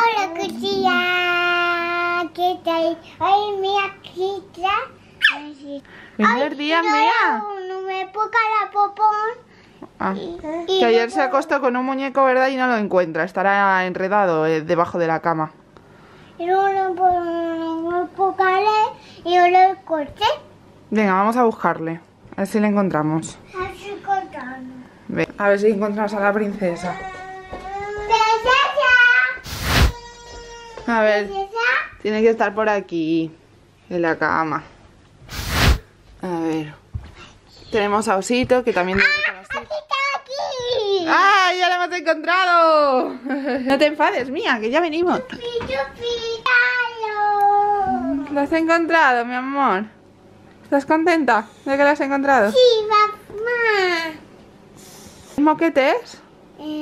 Hola, cuchilla. ¿Qué tal? Ay, mira, quita. Buenos días, Mía. No me poca la popón. Ah, que ayer se acostó con un muñeco, ¿verdad? Y no lo encuentra. Estará enredado debajo de la cama. Y no me pocaré y yo lo corté. Venga, vamos a buscarle. A ver si le encontramos. Así cortando. A ver si encontramos a la princesa. A ver, tiene que estar por aquí, en la cama. A ver. Tenemos a Osito, que también debe estar así. ¡Aquí! ¡Ah, ya la hemos encontrado! No te enfades, Mía, que ya venimos. ¿La has encontrado, mi amor? ¿Estás contenta de que la has encontrado? Sí, mamá. ¿Moquetes?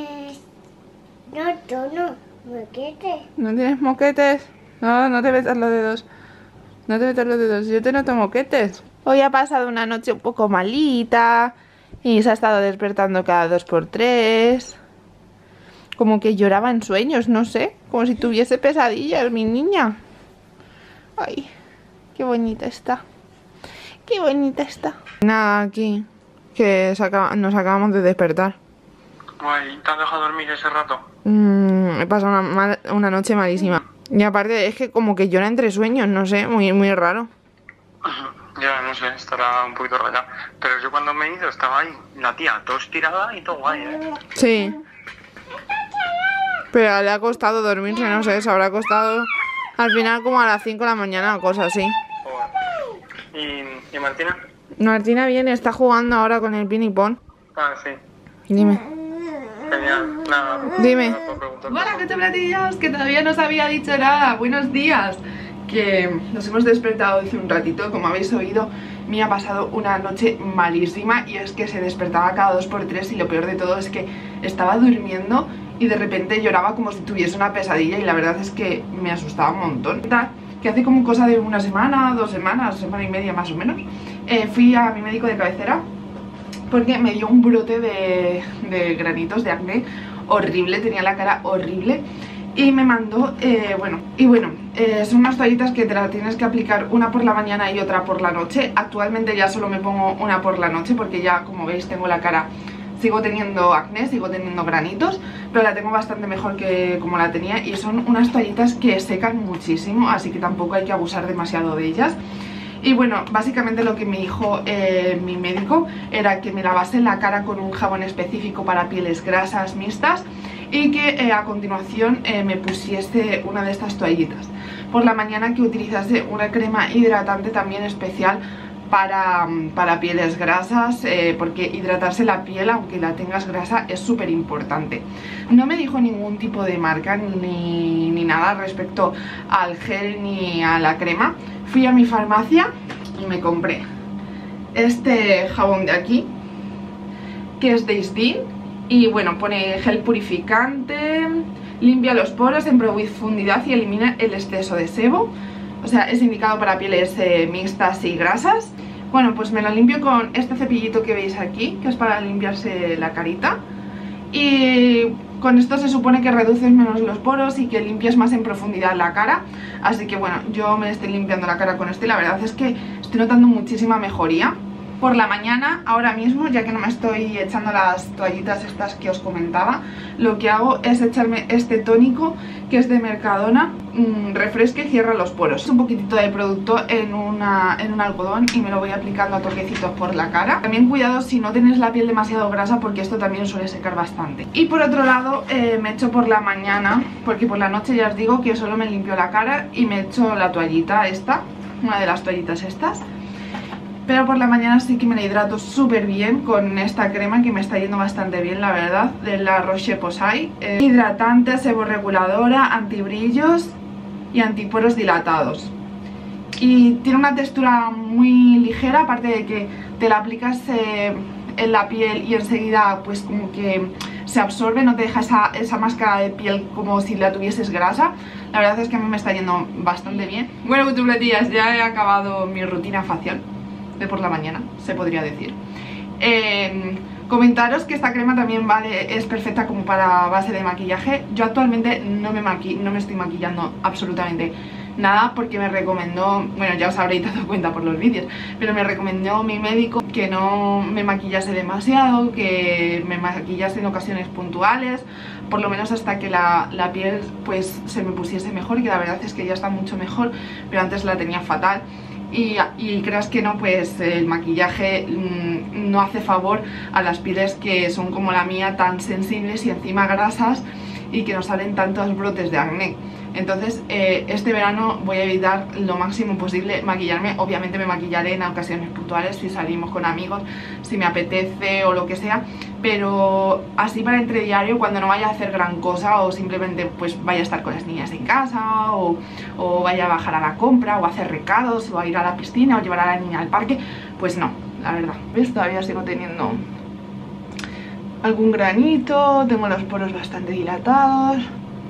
No, moquete. ¿No tienes moquetes? No, no te metas los dedos. No te metas los dedos, yo te noto moquetes. Hoy ha pasado una noche un poco malita y se ha estado despertando cada 2 por 3. Como que lloraba en sueños, no sé. Como si tuviese pesadillas, mi niña. Ay, qué bonita está. Qué bonita está. Nada, aquí. Que nos acabamos de despertar. Guay, ¿te han dejado dormir ese rato? He pasado una noche malísima. Y aparte es que como que llora entre sueños, no sé, muy, muy raro. Ya, no sé, estará un poquito rayada. Pero yo cuando me he ido estaba ahí, la tía, todo estirada y todo guay, ¿eh? Sí. Pero le ha costado dormirse, no sé, se habrá acostado al final como a las 5 de la mañana o cosas así. ¿Y Martina? Martina viene, está jugando ahora con el ping-pong. Ah, sí. Dime. Genial, nada. Dime. Hola, ¿qué tal, platillos? Que todavía no os había dicho nada. Buenos días. Que nos hemos despertado hace un ratito. Como habéis oído, me ha pasado una noche malísima. Y es que se despertaba cada 2 por 3. Y lo peor de todo es que estaba durmiendo y de repente lloraba como si tuviese una pesadilla. Y la verdad es que me asustaba un montón. Que hace como cosa de una semana, 2 semanas, semana y media más o menos, fui a mi médico de cabecera porque me dio un brote de granitos de acné horrible, tenía la cara horrible y me mandó, son unas toallitas que te las tienes que aplicar una por la mañana y otra por la noche. Actualmente ya solo me pongo una por la noche porque ya, como veis, tengo la cara, sigo teniendo acné, sigo teniendo granitos, pero la tengo bastante mejor que como la tenía y son unas toallitas que secan muchísimo, así que tampoco hay que abusar demasiado de ellas. Y bueno, básicamente lo que me dijo mi médico era que me lavase la cara con un jabón específico para pieles grasas mixtas y que a continuación me pusiese una de estas toallitas. Por la mañana que utilizase una crema hidratante también especial para pieles grasas, porque hidratarse la piel, aunque la tengas grasa, es súper importante. No me dijo ningún tipo de marca ni nada respecto al gel ni a la crema. Fui a mi farmacia y me compré este jabón de aquí, que es de Isdin, y bueno, pone gel purificante, limpia los poros en profundidad y elimina el exceso de sebo. O sea, es indicado para pieles mixtas y grasas. Bueno, pues me lo limpio con este cepillito que veis aquí, que es para limpiarse la carita. Y con esto se supone que reduces menos los poros y que limpias más en profundidad la cara. Así que bueno, yo me estoy limpiando la cara con esto y la verdad es que estoy notando muchísima mejoría. Por la mañana, ahora mismo, ya que no me estoy echando las toallitas estas que os comentaba, lo que hago es echarme este tónico que es de Mercadona, refresca y cierra los poros. Un poquitito de producto en un algodón y me lo voy aplicando a toquecitos por la cara. También cuidado si no tenéis la piel demasiado grasa, porque esto también suele secar bastante. Y por otro lado, me echo por la mañana, porque por la noche ya os digo que solo me limpio la cara y me echo la toallita esta, una de las toallitas estas. Pero por la mañana sí que me la hidrato súper bien con esta crema que me está yendo bastante bien, la verdad, de la Roche-Posay. Hidratante, seborreguladora, antibrillos y antiporos dilatados. Y tiene una textura muy ligera, aparte de que te la aplicas en la piel y enseguida pues como que se absorbe, no te deja esa máscara de piel como si la tuvieses grasa. La verdad es que a mí me está yendo bastante bien. Bueno, cutuletías, ya he acabado mi rutina facial de por la mañana, se podría decir. Comentaros que esta crema también es perfecta como para base de maquillaje. Yo actualmente no me estoy maquillando absolutamente nada porque me recomendó, bueno, ya os habréis dado cuenta por los vídeos, pero me recomendó mi médico que no me maquillase demasiado, que me maquillase en ocasiones puntuales, por lo menos hasta que la piel pues se me pusiese mejor, que la verdad es que ya está mucho mejor, pero antes la tenía fatal. Y creas que no, pues el maquillaje no hace favor a las pieles que son como la mía, tan sensibles y encima grasas, y que nos salen tantos brotes de acné. Entonces este verano voy a evitar lo máximo posible maquillarme. Obviamente me maquillaré en ocasiones puntuales, si salimos con amigos, si me apetece o lo que sea, pero así para entre diario, cuando no vaya a hacer gran cosa, o simplemente pues vaya a estar con las niñas en casa, o vaya a bajar a la compra, o a hacer recados, o a ir a la piscina, o llevar a la niña al parque, pues no, la verdad. ¿Ves? Todavía sigo teniendo algún granito, tengo los poros bastante dilatados,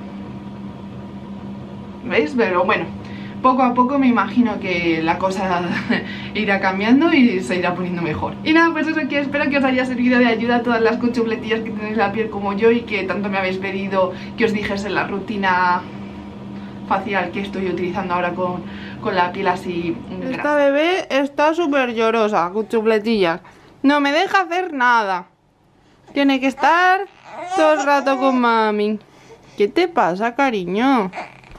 ¿veis? Pero bueno, poco a poco me imagino que la cosa irá cambiando y se irá poniendo mejor. Y nada, pues eso, que espero que os haya servido de ayuda a todas las cuchufletillas que tenéis la piel como yo, y que tanto me habéis pedido que os dijese la rutina facial que estoy utilizando ahora con la piel así grasa. Esta bebé está súper llorosa, cuchufletillas. No me deja hacer nada. Tiene que estar todo el rato con mami. ¿Qué te pasa, cariño?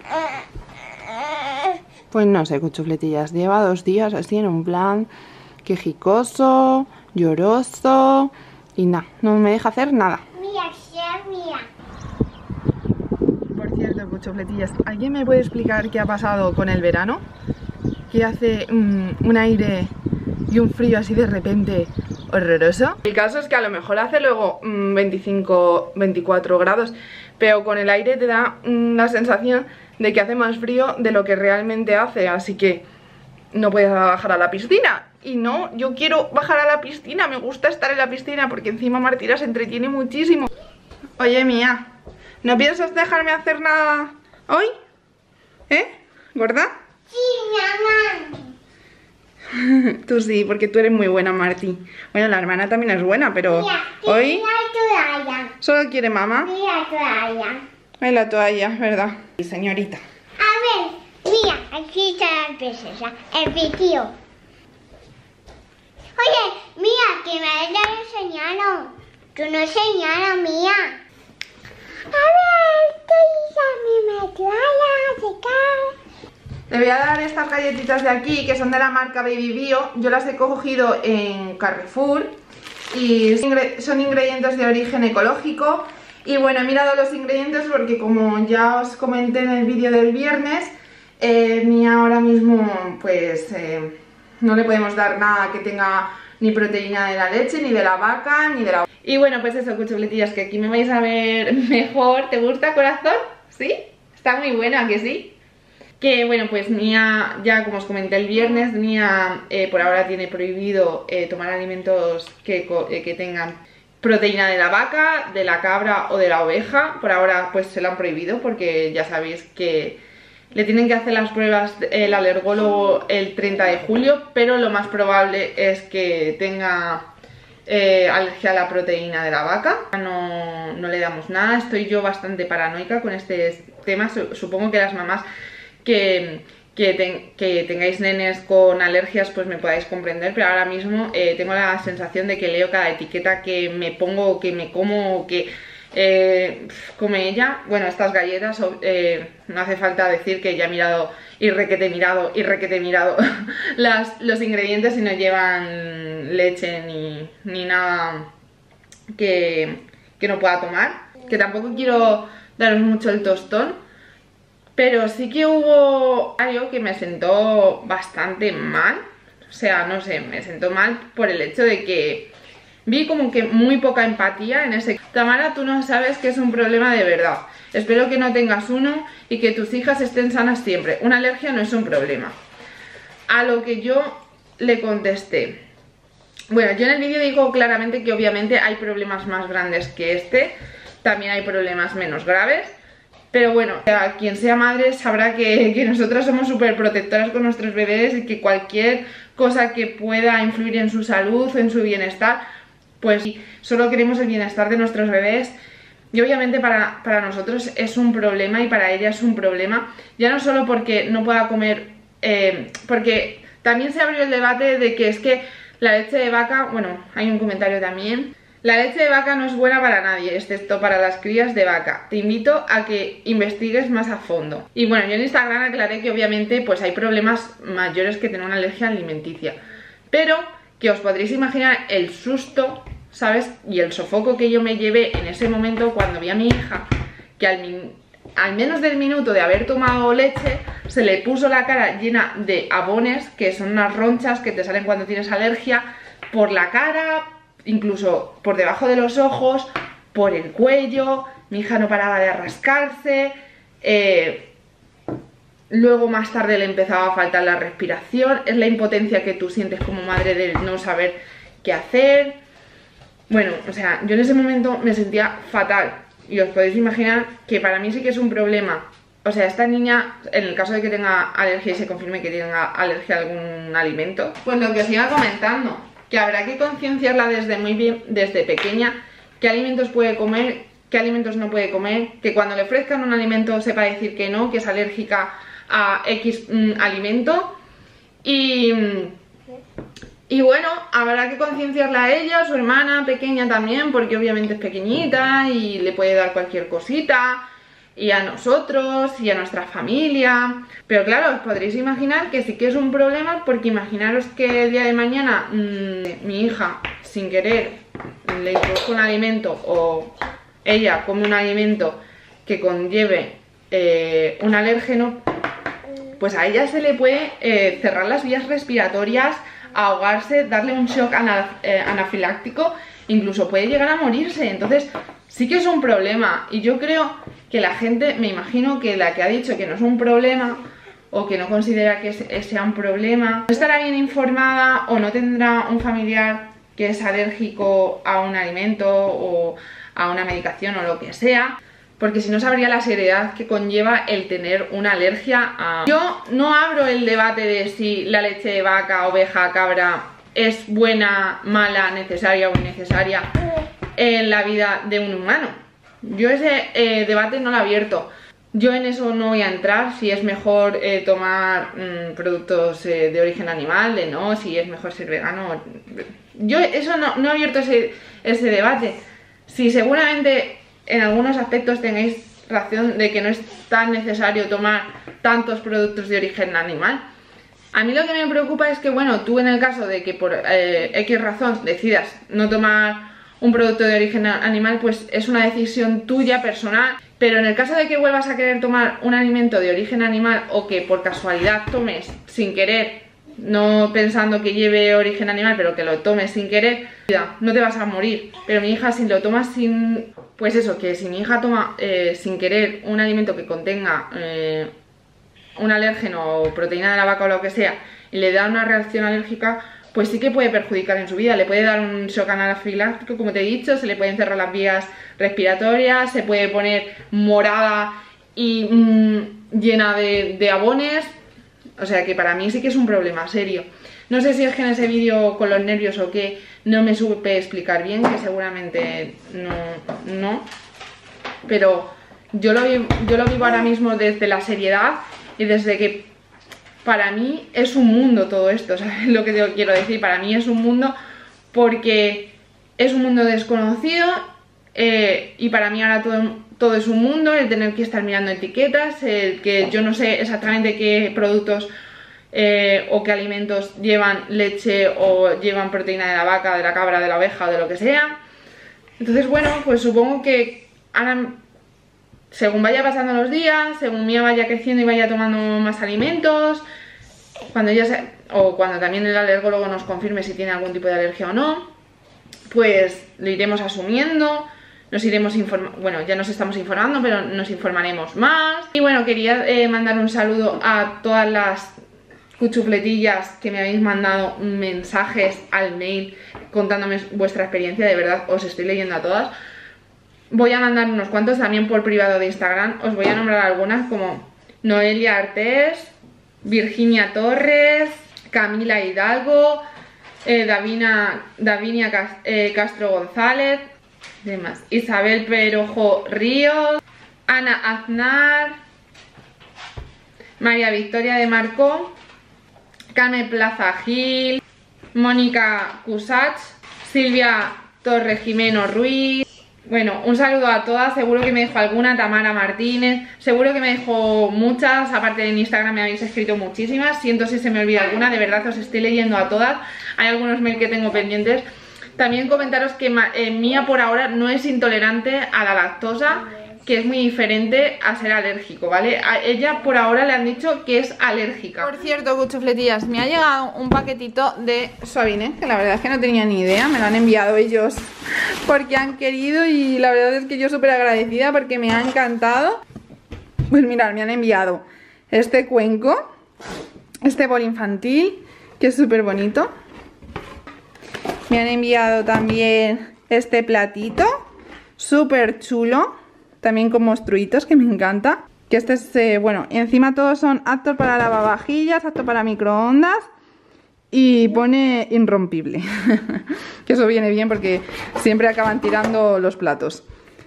Pues no sé, cuchufletillas. Lleva 2 días así en un plan quejicoso, lloroso. Y nada, no me deja hacer nada. Mira, mira. Por cierto, cuchufletillas, ¿alguien me puede explicar qué ha pasado con el verano? Que hace un aire y un frío así de repente horroroso. El caso es que a lo mejor hace luego 25, 24 grados, pero con el aire te da la sensación de que hace más frío de lo que realmente hace, así que no puedes bajar a la piscina. Y no, yo quiero bajar a la piscina, me gusta estar en la piscina porque encima Martina se entretiene muchísimo. Oye, Mía, ¿no piensas dejarme hacer nada hoy? ¿Eh? ¿Gorda? Sí, mamá. Tú sí, porque tú eres muy buena, Martí. Bueno, la hermana también es buena, pero Mira, hoy mira la toalla. solo quiere mamá. Mira la toalla. Ay, la toalla, ¿verdad? Sí, señorita. A ver, mira, aquí está la princesa, el vestido. Oye, mira, que me la enseñaron. Tú no enseñaron, mía. A ver, ¿qué hizo mi toalla? Le voy a dar estas galletitas de aquí, que son de la marca Baby Bio. Yo las he cogido en Carrefour y son ingredientes de origen ecológico. Y bueno, he mirado los ingredientes porque, como ya os comenté en el vídeo del viernes, Mía ahora mismo pues no le podemos dar nada que tenga ni proteína de la leche, ni de la vaca, ni de la... Y bueno, pues eso, cuchufletillas, que aquí me vais a ver mejor. ¿Te gusta, corazón? ¿Sí? Está muy buena, ¿que sí? Que bueno, pues Mía, ya como os comenté el viernes, Mía por ahora tiene prohibido tomar alimentos que tengan proteína de la vaca, de la cabra o de la oveja. Por ahora pues se lo han prohibido porque ya sabéis que le tienen que hacer las pruebas el alergólogo el 30 de julio, pero lo más probable es que tenga alergia a la proteína de la vaca. No le damos nada. Estoy yo bastante paranoica con este tema. Supongo que las mamás que tengáis nenes con alergias pues me podáis comprender, pero ahora mismo tengo la sensación de que leo cada etiqueta que me pongo, que me como, que come ella. Bueno, estas galletas, no hace falta decir que ya he mirado y requete mirado los ingredientes y no llevan leche ni nada que no pueda tomar. Que tampoco quiero daros mucho el tostón, pero sí que hubo algo que me sentó bastante mal. O sea, no sé, me sentó mal por el hecho de que vi como que muy poca empatía en ese... Tamara, tú no sabes que es un problema de verdad. Espero que no tengas uno y que tus hijas estén sanas siempre. Una alergia no es un problema. A lo que yo le contesté. Bueno, yo en el vídeo digo claramente que obviamente hay problemas más grandes que este. También hay problemas menos graves. Pero bueno, quien sea madre sabrá que nosotras somos súper protectoras con nuestros bebés y que cualquier cosa que pueda influir en su salud o en su bienestar, pues solo queremos el bienestar de nuestros bebés. Y obviamente para nosotros es un problema y para ella es un problema, ya no solo porque no pueda comer, porque también se abrió el debate de que es que la leche de vaca, bueno, hay un comentario también, la leche de vaca no es buena para nadie, excepto para las crías de vaca. Te invito a que investigues más a fondo. Y bueno, yo en Instagram aclaré que obviamente pues hay problemas mayores que tener una alergia alimenticia, pero que os podréis imaginar el susto, ¿sabes? Y el sofoco que yo me llevé en ese momento cuando vi a mi hija, que al menos del minuto de haber tomado leche, se le puso la cara llena de abones, que son unas ronchas que te salen cuando tienes alergia, por la cara, incluso por debajo de los ojos, por el cuello. Mi hija no paraba de rascarse, luego más tarde le empezaba a faltar la respiración. Es la impotencia que tú sientes como madre de no saber qué hacer. Bueno, o sea, yo en ese momento me sentía fatal y os podéis imaginar que para mí sí que es un problema. O sea, esta niña, en el caso de que tenga alergia y se confirme que tenga alergia a algún alimento, pues lo que os iba comentando, que habrá que concienciarla desde pequeña, qué alimentos puede comer, qué alimentos no puede comer, que cuando le ofrezcan un alimento sepa decir que no, que es alérgica a X alimento. Y bueno, habrá que concienciarla a ella, a su hermana pequeña también, porque obviamente es pequeñita y le puede dar cualquier cosita, y a nosotros, y a nuestra familia. Pero claro, os podréis imaginar que sí que es un problema, porque imaginaros que el día de mañana mi hija, sin querer, le introduzca un alimento, o ella come un alimento que conlleve un alérgeno, pues a ella se le puede cerrar las vías respiratorias, ahogarse, darle un shock anafiláctico, incluso puede llegar a morirse. Entonces sí que es un problema, y yo creo que la gente, me imagino que la que ha dicho que no es un problema o que no considera que sea un problema, no estará bien informada o no tendrá un familiar que es alérgico a un alimento o a una medicación o lo que sea, porque si no sabría la seriedad que conlleva el tener una alergia a... Yo no abro el debate de si la leche de vaca, oveja, cabra es buena, mala, necesaria o innecesaria en la vida de un humano. Yo ese debate no lo he abierto. Yo en eso no voy a entrar, si es mejor tomar productos de origen animal, de no, si es mejor ser vegano. Yo eso no he abierto ese debate. Si seguramente en algunos aspectos tengáis razón de que no es tan necesario tomar tantos productos de origen animal. A mí lo que me preocupa es que, bueno, tú en el caso de que por X razón decidas no tomar un producto de origen animal, pues es una decisión tuya personal, pero en el caso de que vuelvas a querer tomar un alimento de origen animal, o que por casualidad tomes sin querer, no pensando que lleve origen animal, pero que lo tomes sin querer, no te vas a morir. Pero mi hija, si lo tomas sin... Pues eso, que si mi hija toma sin querer un alimento que contenga un alérgeno o proteína de la vaca o lo que sea, y le da una reacción alérgica, pues sí que puede perjudicar en su vida. Le puede dar un shock anafiláctico, como te he dicho, se le pueden cerrar las vías respiratorias, se puede poner morada y llena de abones. O sea que para mí sí que es un problema serio. No sé si es que en ese vídeo con los nervios o qué no me supe explicar bien, que seguramente no. Pero yo lo vivo ahora mismo desde la seriedad y desde que para mí es un mundo todo esto, ¿sabes lo que te quiero decir? Para mí es un mundo porque es un mundo desconocido y para mí ahora todo es un mundo, el tener que estar mirando etiquetas, el que yo no sé exactamente qué productos o qué alimentos llevan leche o llevan proteína de la vaca, de la cabra, de la oveja o de lo que sea. Entonces, bueno, pues supongo que ahora, según vaya pasando los días, según Mía vaya creciendo y vaya tomando más alimentos, cuando cuando también el alergólogo nos confirme si tiene algún tipo de alergia o no, pues lo iremos asumiendo, nos iremos informando, bueno, ya nos estamos informando, pero nos informaremos más. Y bueno, quería mandar un saludo a todas las cuchufletillas que me habéis mandado mensajes al mail contándome vuestra experiencia. De verdad, os estoy leyendo a todas. Voy a mandar unos cuantos también por privado de Instagram. Os voy a nombrar algunas como Noelia Artés, Virginia Torres, Camila Hidalgo, Davinia Castro González, demás, Isabel Perojo Ríos, Ana Aznar, María Victoria de Marcó, Cane Plaza Gil, Mónica Cusach, Silvia Torrejimeno Ruiz. Bueno, un saludo a todas, seguro que me dejó alguna, Tamara Martínez, seguro que me dejó muchas, aparte en Instagram me habéis escrito muchísimas, siento si se me olvida alguna, de verdad os estoy leyendo a todas, hay algunos mails que tengo pendientes. También comentaros que Mía por ahora no es intolerante a la lactosa, que es muy diferente a ser alérgico, ¿vale? A ella por ahora le han dicho que es alérgica. Por cierto, cuchufletillas, me ha llegado un paquetito de Suavine, que la verdad es que no tenía ni idea, me lo han enviado ellos porque han querido y la verdad es que yo súper agradecida porque me ha encantado. Pues mirad, me han enviado este cuenco, este bol infantil, que es súper bonito. Me han enviado también este platito, súper chulo, también con monstruitos, que me encanta. Que este es, bueno, encima todos son aptos para lavavajillas, aptos para microondas. Y pone irrompible. Que eso viene bien porque siempre acaban tirando los platos.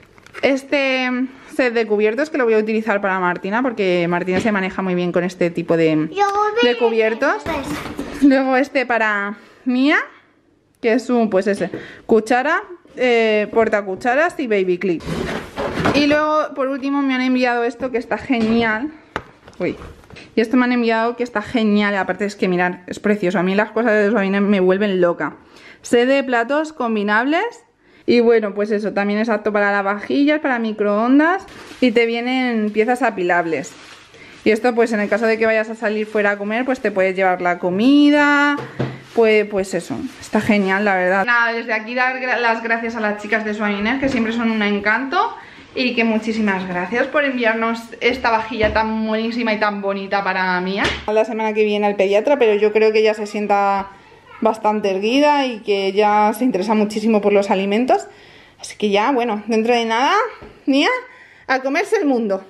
Este set de cubiertos que lo voy a utilizar para Martina, porque Martina se maneja muy bien con este tipo de cubiertos. Luego este para Mía, que es un, pues ese, cuchara, portacucharas y baby clip. Y luego por último me han enviado esto que está genial. Uy. Y esto me han enviado que está genial. Aparte es que mirad, es precioso. A mí las cosas de Suavine me vuelven loca. Set de platos combinables. Y bueno, pues eso, también es apto para lavavajillas, para microondas. Y te vienen piezas apilables. Y esto pues en el caso de que vayas a salir fuera a comer, pues te puedes llevar la comida. Pues eso, está genial la verdad. Nada, desde aquí dar las gracias a las chicas de Suavine, que siempre son un encanto. Y que muchísimas gracias por enviarnos esta vajilla tan buenísima y tan bonita para Mía. La semana que viene al pediatra, pero yo creo que ella se sienta bastante erguida y que ella se interesa muchísimo por los alimentos. Así que ya, bueno, dentro de nada, Mía, a comerse el mundo.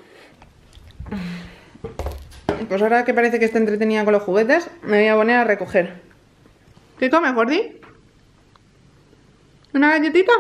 Pues ahora que parece que está entretenida con los juguetes, me voy a poner a recoger. ¿Qué comes, Gordi? ¿Una galletita?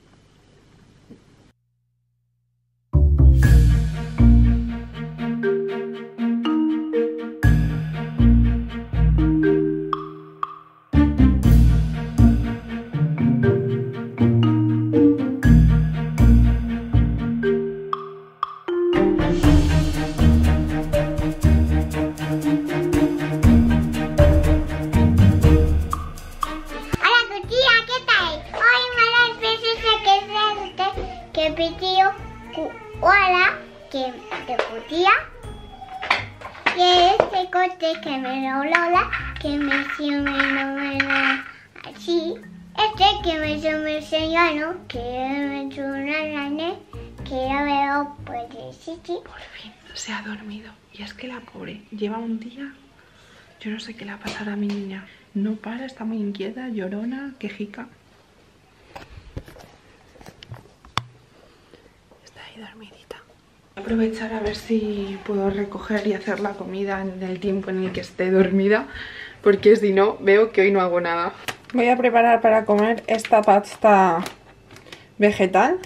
Que me lo lola, que me siempre así. Que me enseñaron, que me suena, que ya veo, pues sí. Por fin se ha dormido. Y es que la pobre lleva un día, yo no sé qué le ha pasado a mi niña. No para, está muy inquieta, llorona, quejica. Está ahí dormidita. Voy a aprovechar a ver si puedo recoger y hacer la comida en el tiempo en el que esté dormida, porque si no, veo que hoy no hago nada. Voy a preparar para comer esta pasta vegetal.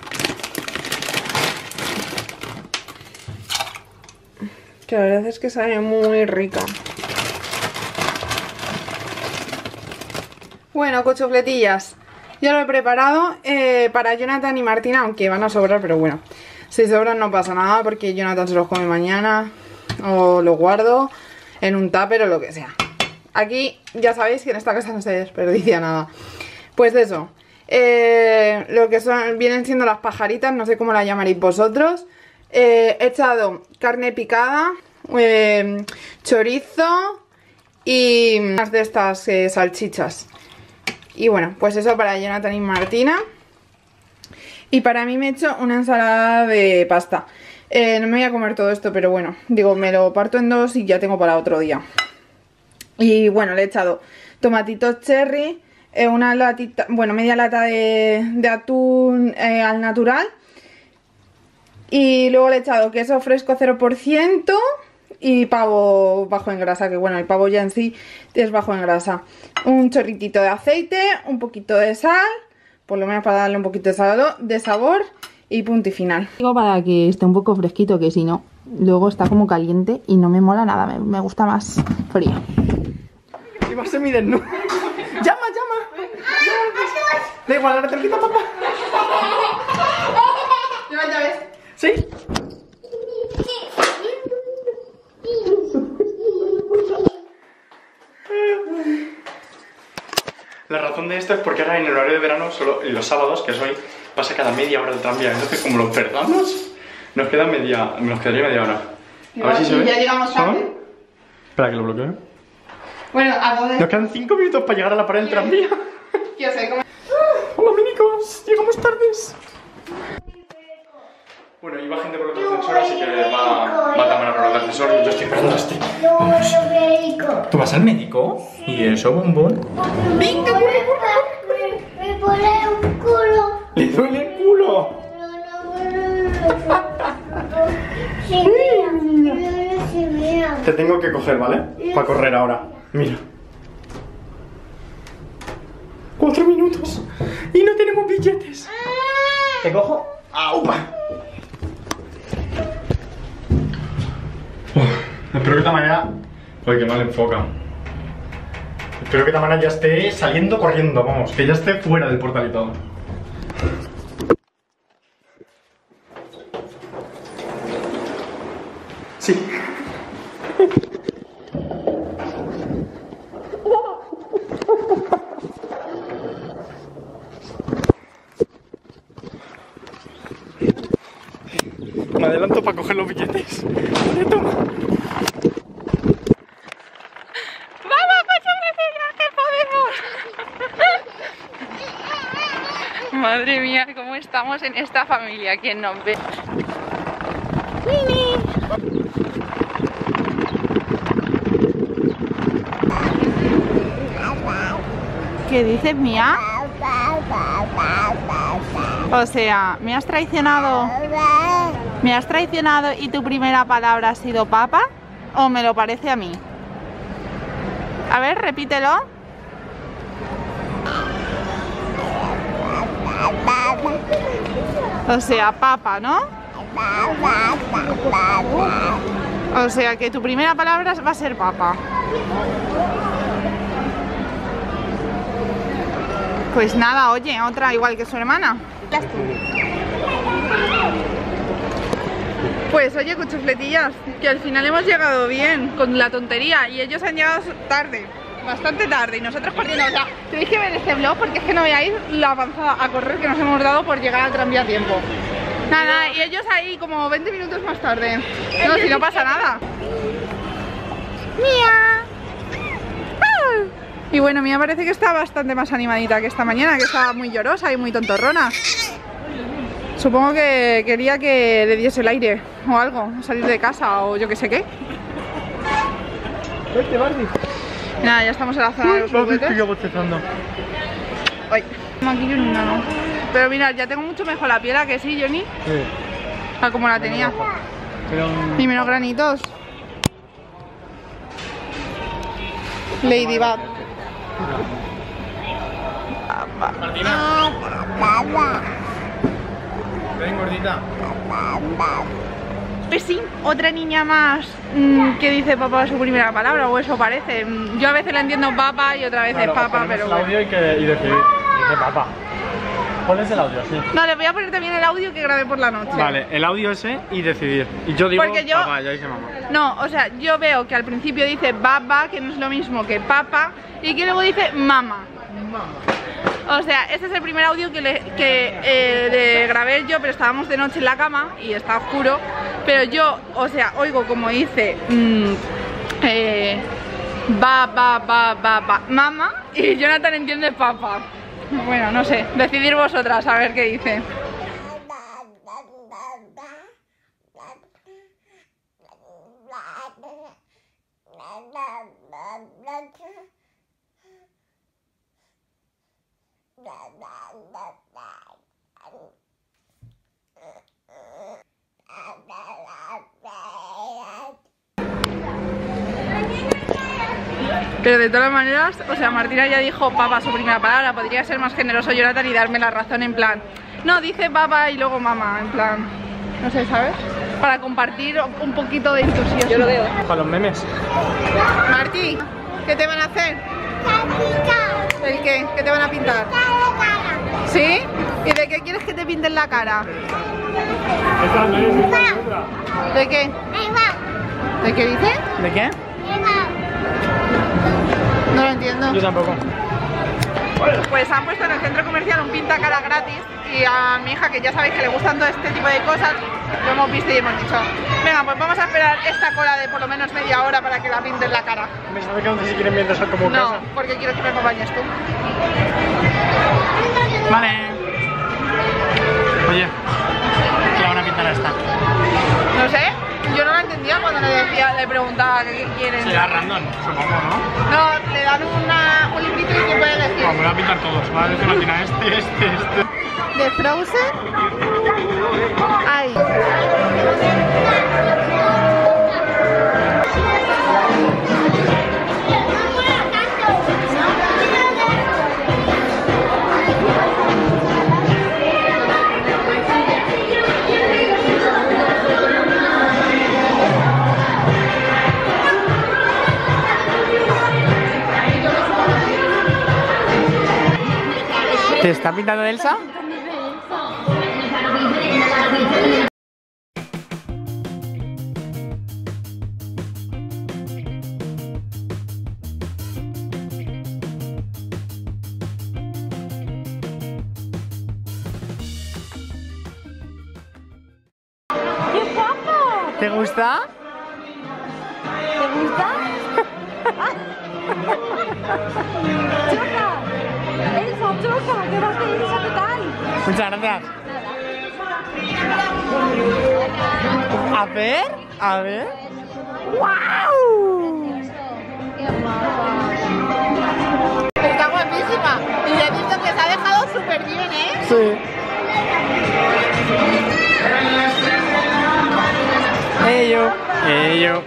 Que la verdad es que sabe muy rica. Bueno, cuchufletillas, ya lo he preparado para Jonathan y Martina, aunque van a sobrar, pero bueno. Si sobran no pasa nada porque Jonathan se los come mañana o los guardo en un tupper o lo que sea. Aquí ya sabéis que en esta casa no se desperdicia nada. Pues eso, lo que son, vienen siendo las pajaritas, no sé cómo las llamaréis vosotros. He echado carne picada, chorizo y unas de estas salchichas. Y bueno, pues eso para Jonathan y Martina. Y para mí me he hecho una ensalada de pasta. No me voy a comer todo esto, pero bueno, digo, me lo parto en dos y ya tengo para otro día. Y bueno, le he echado tomatitos cherry, una latita, bueno, media lata de atún al natural. Y luego le he echado queso fresco 0%, y pavo bajo en grasa, que bueno, el pavo ya en sí es bajo en grasa. Un chorritito de aceite, un poquito de sal, por lo menos para darle un poquito de sabor y punto y final. Digo para que esté un poco fresquito, que si no, luego está como caliente y no me mola nada, me gusta más frío. Y va semidesnudo. ¡Llama! Da igual, ahora te lo quita papá. ¿Lleva llaves? ¿Sí? La razón de esto es porque ahora en el horario de verano, solo en los sábados, que es hoy, pasa cada media hora el tranvía. Entonces, como lo perdamos, nos quedaría media hora. A ver si se ve. Ya llegamos tarde. Espera que lo bloqueo. Bueno, ¿a dónde? Nos quedan 5 minutos para llegar a la pared del tranvía. Yo sé cómo... Hola, minicos, llegamos tardes. Bueno, iba gente por otro ascensor, así que va a tomar por otro ascensor. Yo estoy esperando a este. ¿Tú vas al médico? ¿Y eso, bombón? ¡Venga, me pone un culo! ¿Le duele el culo? Mira. Te tengo que coger, ¿vale? Para correr ahora. Mira. 4 minutos. Y no tenemos billetes. ¿Te cojo? ¡Aupa! Espero que esta manera... Uy, qué mal enfoca. Espero que esta manera ya esté saliendo corriendo, vamos. Que ya esté fuera del portal y todo. Sí. Me adelanto para coger los billetes. Vale, toma. ¡Vamos, cochonetilla, que podemos! Madre mía, cómo estamos en esta familia. ¿Quién nos ve? ¡Mini! ¿Qué dices, Mía? O sea, ¿me has traicionado? ¿Me has traicionado y tu primera palabra ha sido papa? ¿O me lo parece a mí? A ver, repítelo. O sea, papa, ¿no? O sea, que tu primera palabra va a ser papa. Pues nada, oye, otra igual que su hermana. Pues oye, cuchufletillas, que al final hemos llegado bien con la tontería y ellos han llegado tarde, bastante tarde, y nosotros corriendo. O sea, tenéis que ver este vlog porque es que no veáis la avanzada a correr que nos hemos dado por llegar al tranvía a tiempo. Nada, y ellos ahí como 20 minutos más tarde. No, si no pasa nada. Mía. Y bueno, Mía parece que está bastante más animadita que esta mañana, que estaba muy llorosa y muy tontorrona. Supongo que quería que le diese el aire o algo, salir de casa o yo que sé qué. Vete, Barbie. Nada, ya estamos en la zona de los juguetes. Estoy bostezando. Ay, maquillo ni nada. Pero mirad, ya tengo mucho mejor la piel, ¿a que sí, Johnny? Sí. A como la tenía. Pero... Y menos granitos. Ladybug. Martina. Ven, gordita. Pues sí, otra niña más que dice papá su primera palabra, o eso parece. Yo a veces la entiendo papá y otra vez es papá, pero el bueno. audio y decidir. Dice papá. Pones el audio, sí. No, le voy a poner también el audio que grabé por la noche. Vale, el audio ese y decidir. Y yo digo Porque yo- papá, ya dice mamá. No, o sea, yo veo que al principio dice baba, que no es lo mismo que papa, y que luego dice mama. O sea, este es el primer audio que le grabé yo, pero estábamos de noche en la cama y está oscuro. Pero yo, o sea, oigo como dice ba, mama, y Jonathan entiende papa. Bueno, no sé, decidir vosotras a ver qué dice. Pero de todas maneras, o sea, Martina ya dijo papá su primera palabra. Podría ser más generoso Jonathan y darme la razón en plan, no, dice papá y luego mamá, en plan, no sé, ¿sabes? Para compartir un poquito de entusiasmo. Yo lo veo. Para los memes. Martí, ¿qué te van a hacer? ¿El qué? ¿Qué te van a pintar? ¿Sí? ¿Y de qué quieres que te pinten la cara? ¿De qué? ¿De qué dice? ¿De qué? No lo entiendo. Yo tampoco. Pues han puesto en el centro comercial un pintacara gratis y a mi hija, que ya sabéis que le gustan todo este tipo de cosas, lo hemos visto y hemos dicho, venga, pues vamos a esperar esta cola de por lo menos media hora para que la pinten la cara. ¿Me sabe que aún si quieren viendo eso como No, casa? porque quiero que me acompañes tú. Vale. Oye, ¿qué le van a pintar a esta? No sé, yo no la entendía cuando le preguntaba qué quieren. Será random, supongo, ¿no? No, le dan un librito y te puede elegir. Bueno, me voy a pintar todos, ¿vale? Es que no tiene este. De Frozen. Ahí. ¿Te está pintando Elsa? ¿Te gusta? ¿Te gusta? ¡Choca! ¡Elsa, choca! ¡Que vas de Elsa total! Muchas gracias. A ver. ¡Wow! ¡Qué guapa! Está guapísima. Y le he visto que se ha dejado súper bien, ¿eh? Sí. Ello.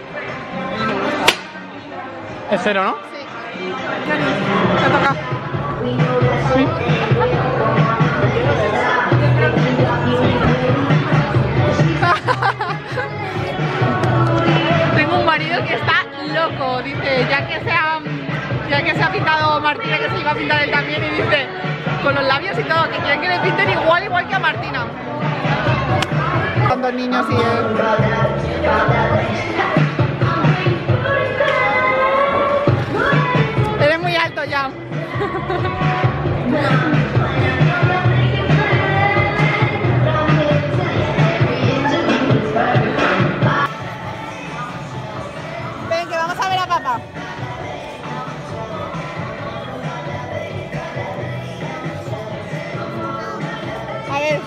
Es cero, ¿no? Sí. Te toca. Tengo un marido que está loco, dice, ya que se ha pintado Martina, que se iba a pintar él también, y dice, con los labios y todo, que quieren que le pinten igual que a Martina. Con dos niños y él. Eres muy alto ya. Ven, que vamos a ver a papá. A ver.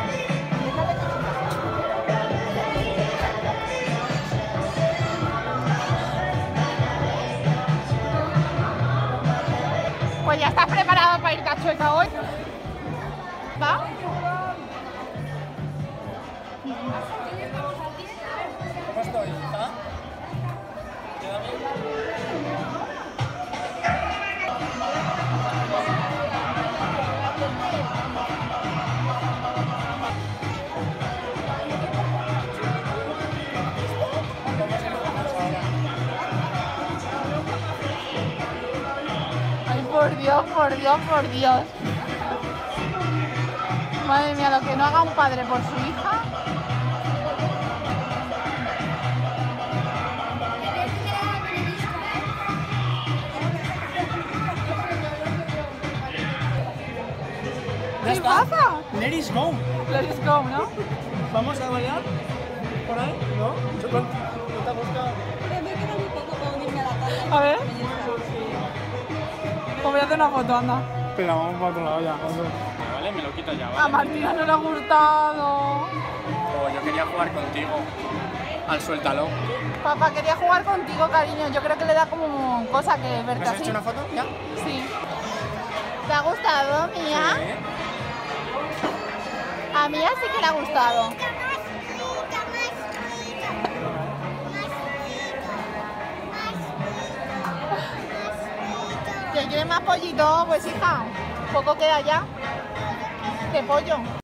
Pues ya estás preparado para irte a Chueca hoy. ¿Va? ¿Cómo estoy, hija? ¿Queda bien? Ay, por Dios, por Dios, por Dios. Madre mía, lo que no haga un padre por su hija. ¿Qué pasa? Let it go. Let's go, ¿no? ¿Vamos a bailar? ¿Por ahí? ¿No? ¿No te gusta? Me queda muy poco para unirme a la tarde. A ver. Pues voy a hacer una foto, anda. Espera, vamos para otro lado ya. Vale, me lo quito ya, ¿vale? A Martina no le ha gustado. Oh, yo quería jugar contigo. Al suéltalo. Papá quería jugar contigo, cariño. Yo creo que le da como cosa que ¿Me verte has así. hecho una foto? ¿Ya? Sí. ¿Te ha gustado, Mía? A Mía sí que le ha gustado. ¿quieres más pollito? Pues hija, poco queda ya. ¿Qué pollo?